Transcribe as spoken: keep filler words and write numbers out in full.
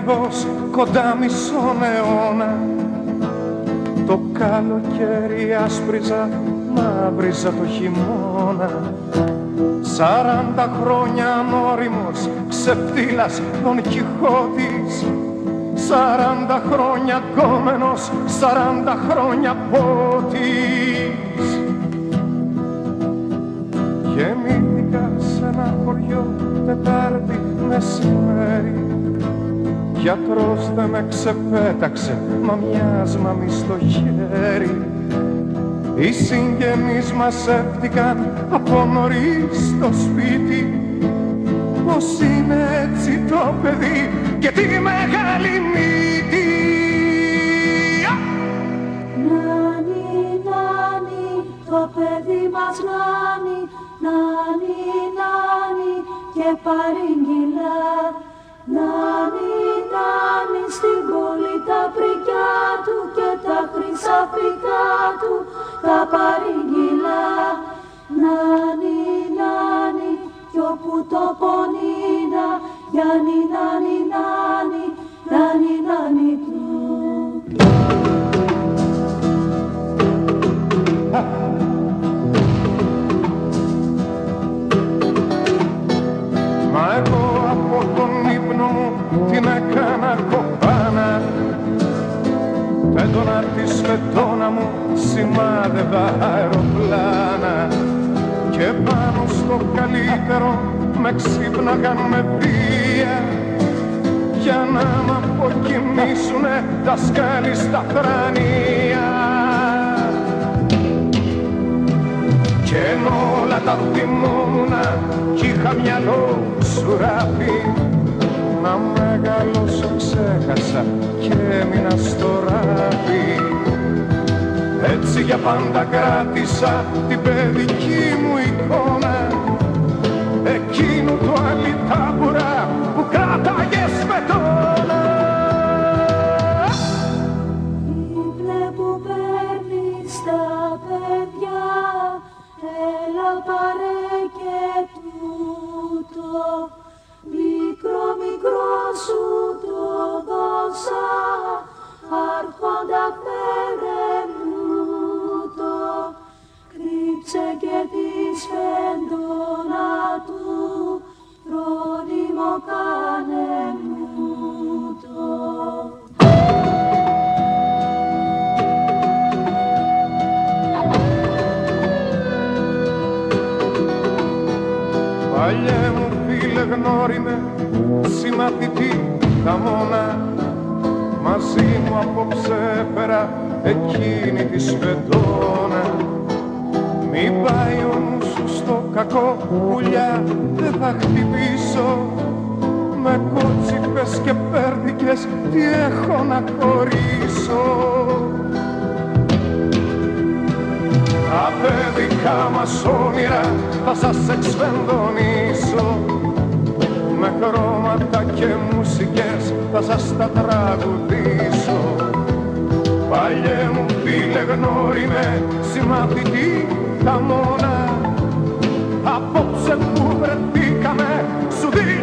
ακριβώς κοντά μισόν αιώνα. Το καλοκαίρι άσπριζα, μαύριζα το χειμώνα. Σαράντα χρόνια ανώριμος, ξεφτύλας Δον Κιχώτης. Σαράντα χρόνια γκόμενος, σαράντα χρόνια πότης. Γεννήθηκα σε ένα χωριό Τετάρτη μεσημέρι. Γιατρός δε με ξεπέταξε, μα μιας μαμί στο χέρι. Οι συγγενείς μας έφτηκαν από νωρίς στο σπίτι. Πως είναι έτσι το παιδί και τη μεγάλη μύτη. Νάνι, νάνι, το παιδί μας νάνι, νάνι, νάνι και παρήγγυλα. Νάνι, νάνι, στην πόλη τα πρικιά του και τα χρυσαφικά του τα παρήγγυλα. Νάνι, νάνι, κι όπου το πονίνα, Γιάννη, νάνι, νάνι, νάνι, νάνι του. Μα εγώ από τον ύπνο μου την έκανα κοπάνα. Τ' έντονα τη σφετώνα μου σημάδευα αεροπλάνα. Και πάνω στο καλύτερο με ξύπναγαν με βία, για να μ' αποκοιμήσουνε δασκάλοι στα θρανία. Κι ενώ όλα τα θυμόμουνα κι είχα μυαλό σουράφι, να μεγαλώσω ξέχασα και έμεινα στο ράφι. Έτσι για πάντα κράτησα την παιδική μου εικόνα, εκείνου του αλυτάμπουρα που κράταγε σπετώνα. Ύπνε που παίρνεις τα παιδιά, έλα πάρε και τούτο. Μικρό μικρό σου το δώσα, άρχοντα φέρε μου το. Κρύψε και τη σφεντόνα του, φρόνιμο κάνε μου το. Παλιέ μου φίλε γνώριμε, συμμαθητή χαμώνα, μαζί μου απόψε έφερα εκείνη τη σφεντόνα. Μη πάει ο νους σου στο κακό, πουλιά δεν θα χτυπήσω. Με κότσιπες και πέρδικες τι έχω να χωρίσω. Τα παιδικά μας όνειρα θα σας εξφενδονήσω, με χρώματα και μουσικές θα σας τα τραγουδήσω. Παλιέ μου φίλε γνώριμε, συμμαθητή χαμώνα, απόψε που βρεθήκαμε σου δίνω